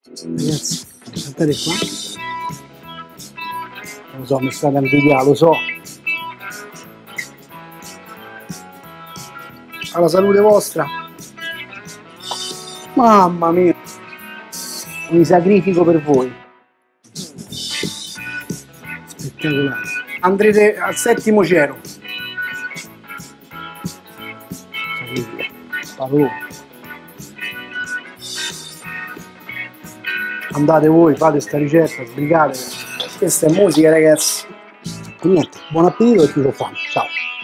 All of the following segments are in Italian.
Ragazzi, guardate qua. Lo so, mi state a invidiare, lo so. Alla salute vostra. Mamma mia. Mi sacrifico per voi. Spettacolare. Andrete al 7° cielo. Sacrifico. Andate voi, fate sta ricetta, sbrigate. Questa è musica, ragazzi. E niente, buon appetito e chi lo fa. Ciao.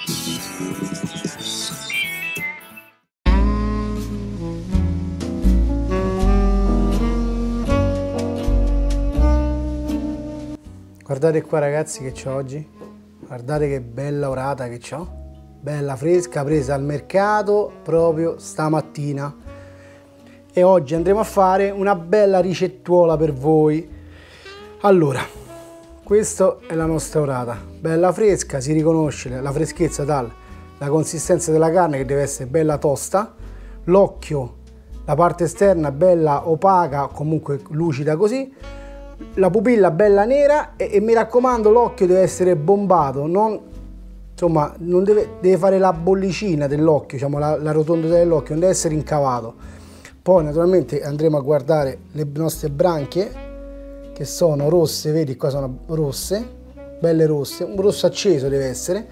Guardate qua, ragazzi, che c'ho oggi. Guardate che bella orata che c'ho. Bella fresca, presa al mercato proprio stamattina. E oggi andremo a fare una bella ricettuola per voi. Allora, questa è la nostra orata, bella fresca, si riconosce la freschezza dalla consistenza della carne che deve essere bella tosta, l'occhio, la parte esterna bella opaca, comunque lucida così, la pupilla bella nera e mi raccomando l'occhio deve essere bombato, non, insomma, non deve fare la bollicina dell'occhio, diciamo la rotondità dell'occhio, non deve essere incavato. Poi naturalmente andremo a guardare le nostre branchie che sono rosse, vedi qua sono rosse, belle rosse, un rosso acceso deve essere,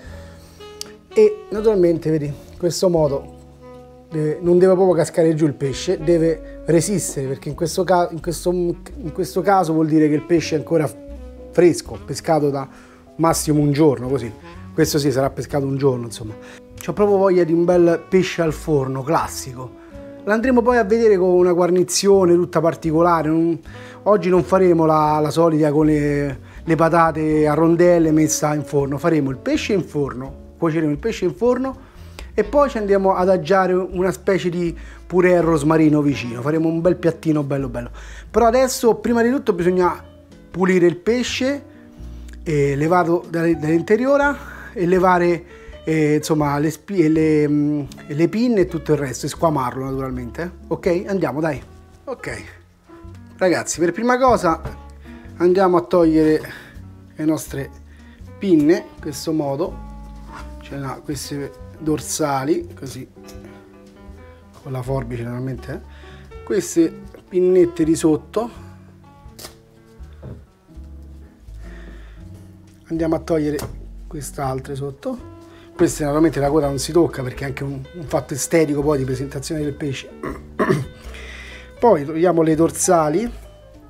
e naturalmente vedi in questo modo non deve proprio cascare giù il pesce, deve resistere, perché in questo caso vuol dire che il pesce è ancora fresco, pescato da massimo un giorno, così. Questo sì, sarà pescato un giorno, insomma. C'ho proprio voglia di un bel pesce al forno classico. L'andremo poi a vedere con una guarnizione tutta particolare. Oggi non faremo la solita con le patate a rondelle messa in forno, faremo il pesce in forno, cuoceremo il pesce in forno e poi ci andiamo ad adagiare una specie di purè al rosmarino vicino, faremo un bel piattino bello bello. Però adesso prima di tutto bisogna pulire il pesce, levarlo dall'interiora e levare insomma le pinne e tutto il resto, e squamarlo naturalmente. Ok, andiamo, dai. Ok ragazzi, per prima cosa andiamo a togliere le nostre pinne in questo modo, cioè queste dorsali così con la forbice naturalmente, queste pinnette di sotto andiamo a togliere quest'altre sotto. Questa naturalmente la coda non si tocca perché è anche un fatto estetico poi di presentazione del pesce. Poi togliamo le dorsali in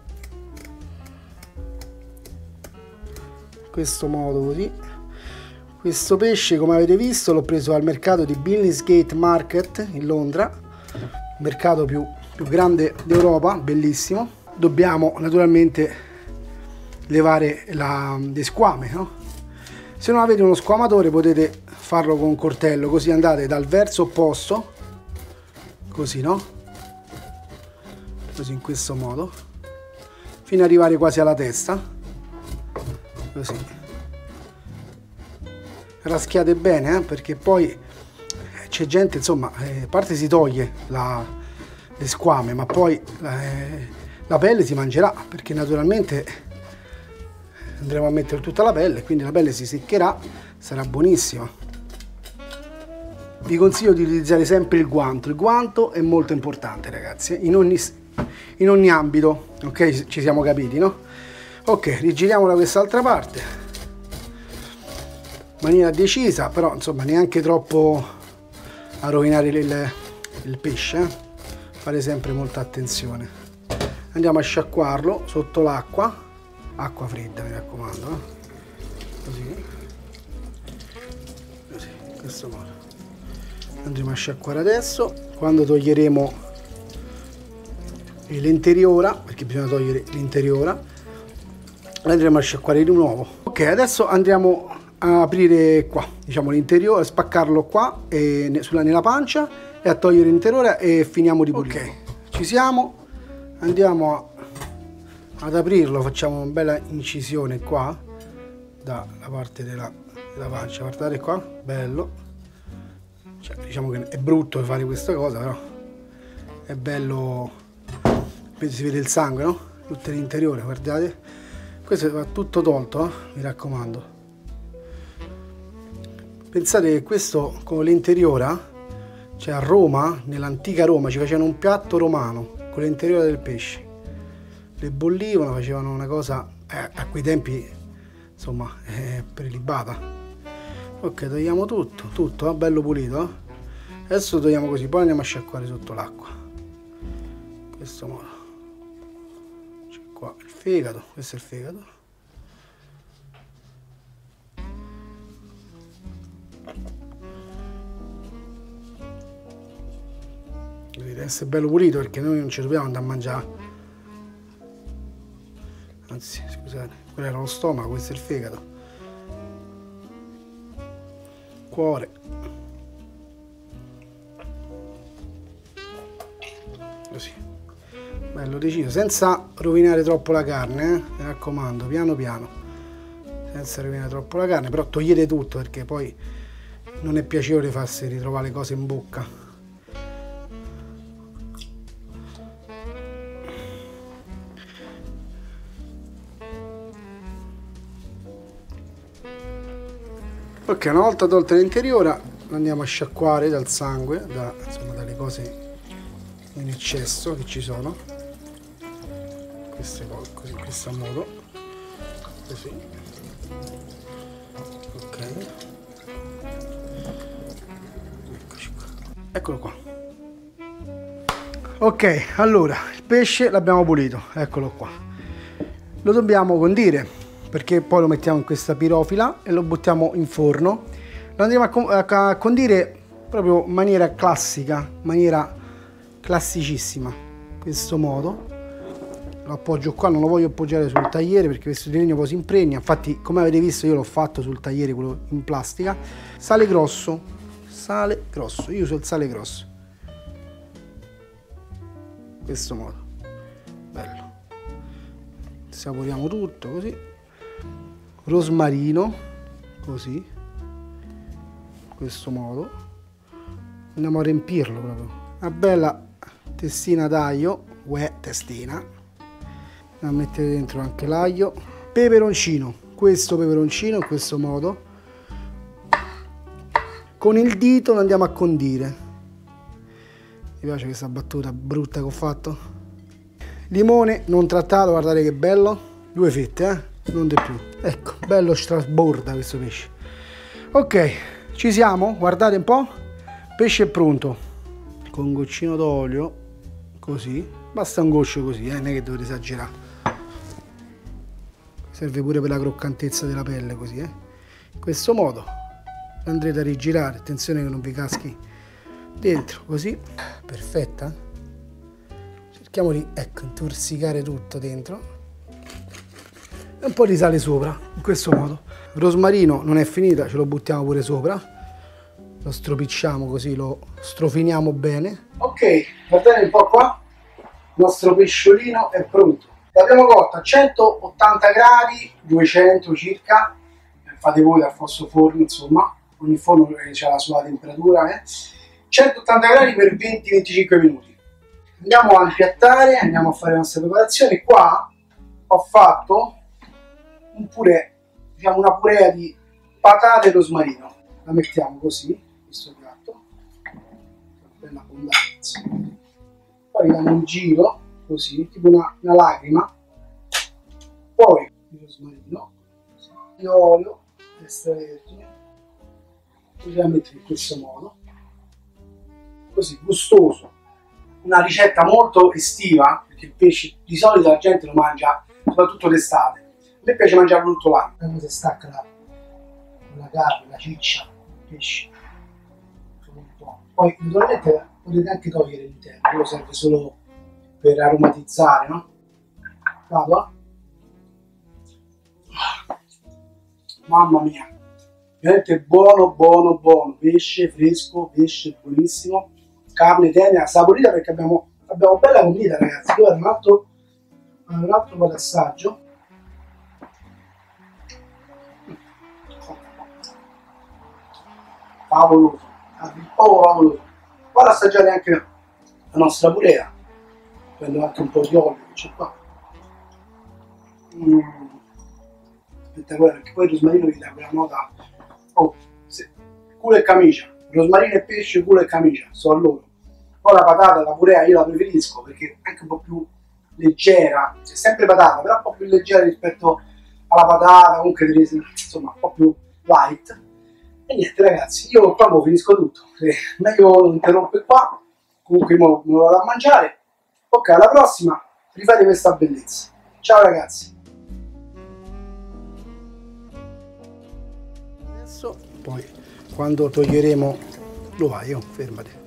questo modo così. Questo pesce, come avete visto, l'ho preso al mercato di Billingsgate Market in Londra, il mercato più grande d'Europa, bellissimo. Dobbiamo naturalmente levare le squame, no? Se non avete uno squamatore potete farlo con un coltello, così andate dal verso opposto, così, no? Così, in questo modo, fino ad arrivare quasi alla testa, così. Raschiate bene, perché poi c'è gente, insomma, a parte si toglie le squame, ma poi la pelle si mangerà, perché naturalmente andremo a mettere tutta la pelle, quindi la pelle si seccherà, sarà buonissima. Vi consiglio di utilizzare sempre il guanto è molto importante, ragazzi, in ogni ambito, ok? Ci siamo capiti, no? Ok, rigiriamo da quest'altra parte in maniera decisa, però insomma neanche troppo a rovinare il pesce, fare sempre molta attenzione. Andiamo a sciacquarlo sotto l'acqua, acqua fredda mi raccomando, così, in questo modo. Andremo a sciacquare adesso. Quando toglieremo l'interiora, perché bisogna togliere l'interiora, andremo a sciacquare di nuovo. Ok, adesso andiamo a aprire qua, diciamo l'interiore, a spaccarlo qua nella pancia e a togliere l'interiora e finiamo di pulire. Ok, ci siamo, andiamo ad aprirlo, facciamo una bella incisione qua dalla parte della pancia, guardate qua, bello, cioè, diciamo che è brutto fare questa cosa, però è bello si vede il sangue, no? Tutto l'interiore, guardate. Questo va tutto tolto, mi raccomando. Pensate che questo con l'interiora, cioè a Roma, nell'antica Roma, ci facevano un piatto romano con l'interiora del pesce. Le bollivano, facevano una cosa a quei tempi, insomma, prelibata. Ok, togliamo tutto, bello pulito. Adesso lo togliamo così, poi andiamo a sciacquare sotto l'acqua. In questo modo. C'è qua il fegato, questo è il fegato. Deve essere bello pulito perché noi non ci dobbiamo andare a mangiare. Anzi, scusate, quello era lo stomaco, questo è il fegato. Cuore. Così. Bello deciso, senza rovinare troppo la carne, mi raccomando, piano piano. Senza rovinare troppo la carne, però togliete tutto perché poi non è piacevole farsi ritrovare le cose in bocca. Ok, una volta tolta l'interiora lo andiamo a sciacquare dal sangue, insomma, dalle cose in eccesso che ci sono. Queste cose così, in questo modo. Così. Ok. Eccoci qua. Eccolo qua. Ok, allora il pesce l'abbiamo pulito, eccolo qua. Lo dobbiamo condire, perché poi lo mettiamo in questa pirofila e lo buttiamo in forno. Lo andremo a condire proprio in maniera classica, maniera classicissima, in questo modo. Lo appoggio qua, non lo voglio appoggiare sul tagliere perché questo di legno poi si impregna. Infatti, come avete visto, io l'ho fatto sul tagliere, quello in plastica. Sale grosso, io uso il sale grosso, in questo modo, bello. Saporiamo tutto così. Rosmarino, così, in questo modo. Andiamo a riempirlo proprio. Una bella testina d'aglio, testina. Andiamo a mettere dentro anche l'aglio. Peperoncino, questo peperoncino in questo modo. Con il dito lo andiamo a condire. Mi piace questa battuta brutta che ho fatto. Limone non trattato, guardate che bello. 2 fette, non di più. Ecco, bello strasborda questo pesce. Ok, ci siamo, guardate un po'. Pesce è pronto. Con un goccino d'olio, così. Basta un goccio così, non è che dovete esagerare. Serve pure per la croccantezza della pelle, così, In questo modo andrete a rigirare, attenzione che non vi caschi dentro, così. Perfetta. Cerchiamo di, ecco, intorsicare tutto dentro. E un po' di sale sopra, in questo modo. Il rosmarino non è finita, ce lo buttiamo pure sopra. Lo stropicciamo così, lo strofiniamo bene. Ok, guardate un po' qua. Il nostro pesciolino è pronto. L'abbiamo cotto a 180 gradi, 200 circa. Fate voi dal vostro forno, insomma. Ogni forno ha la sua temperatura. 180 gradi per 20-25 minuti. Andiamo a impiattare, andiamo a fare le nostre preparazioni. Qua ho fatto un purè, diciamo una purea di patate e rosmarino. La mettiamo così, in questo piatto, bella abbondanza. Poi diamo un giro, così, tipo una lacrima. Poi il rosmarino, di olio, extravergine. Così la metto in questo modo. Così, gustoso. Una ricetta molto estiva, perché il pesce di solito la gente lo mangia soprattutto d'estate. A me piace mangiarlo tutto l'anno. Quando si stacca la carne, la ciccia, il pesce. Poi naturalmente potete anche togliere l'interno, quello serve solo per aromatizzare, no? Vado. Mamma mia, veramente buono, buono, buono. Pesce fresco, pesce buonissimo, carne tenera, saporita perché abbiamo bella condita, ragazzi. Ora un altro po' d'assaggio. Favoloso, a dir poco favoloso. Poi assaggiate anche la nostra purea. prendo anche un po' di olio che c'è qua. Spettacolare, perché poi il rosmarino gli dà quella nota. Oh, culo e camicia, rosmarino e pesce, culo e camicia, so a loro. Poi la patata, la purea, io la preferisco perché è anche un po' più leggera, è sempre patata, però un po' più leggera rispetto alla patata, comunque insomma un po' più light. E niente ragazzi, io qua mo finisco tutto, meglio interrompere qua, comunque mo me lo vado a mangiare. Ok, alla prossima, rifate questa bellezza. Ciao ragazzi. Adesso, poi, quando toglieremo... Lo vai, fermati.